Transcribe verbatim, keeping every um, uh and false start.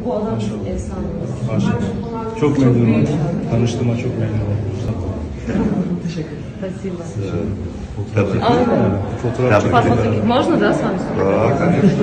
Bu adam efsanemiz. Maşallah. Çok memnun oldum. Tanıştığıma çok memnun oldum. Teşekkür ederim. Спасибо. Fotoğraf. Aynen. Fotoğraf Фотографии. Можно, да, с вами? Да, конечно.